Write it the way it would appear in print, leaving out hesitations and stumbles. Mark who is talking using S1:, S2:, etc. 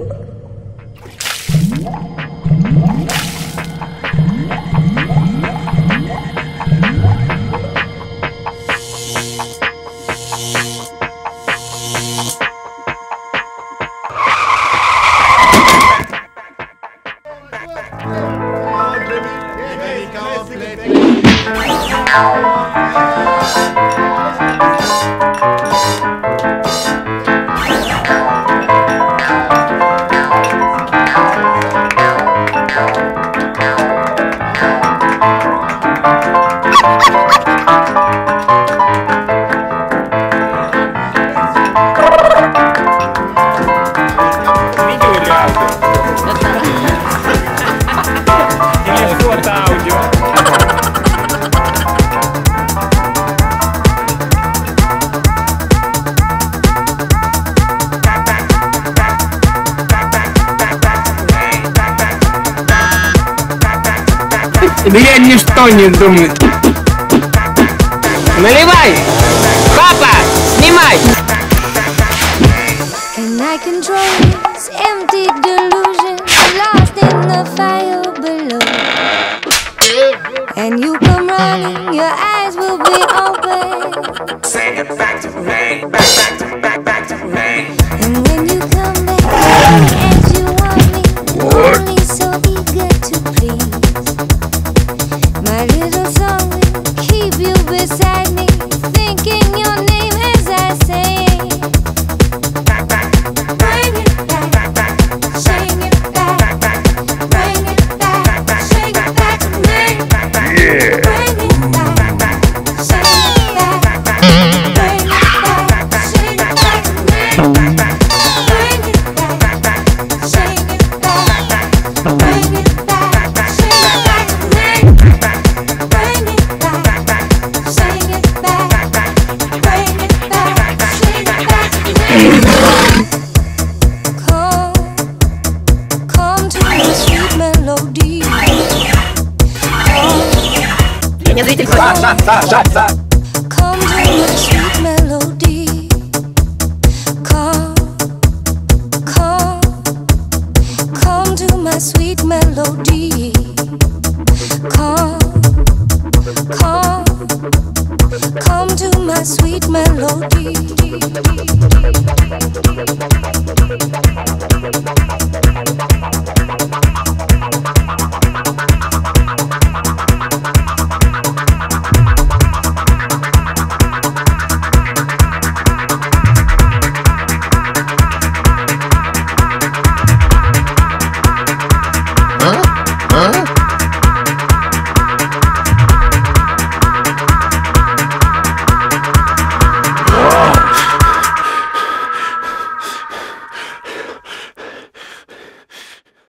S1: Да я ничто не думаю. Наливай! Папа, снимай!
S2: Can I control this empty delusion, lost in the fire below? And you come running, your eyes will be open.
S3: Sing it back to me, back to me.
S2: And when you come back, and you want me, only so eager to please. My little song will keep you beside me, thinking your name as I sing. Bring it back, sing it back, bring it back, sing it back to me.
S1: Yeah.
S2: Bring it back, sing it back, bring it back, sing it back to me. Bring it back, sing it back, bring it back, sing it back to me. Bring it back, sing it back, bring it back, sing it back to me. Come to the sweet melody.
S1: Меня зритель хочет.
S2: Come to my sweet melody. Come to my sweet melody. Come to my sweet melody.